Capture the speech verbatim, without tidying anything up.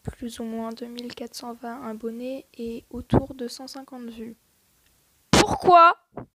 plus ou moins deux mille quatre cent vingt abonnés et autour de cent cinquante vues. Pourquoi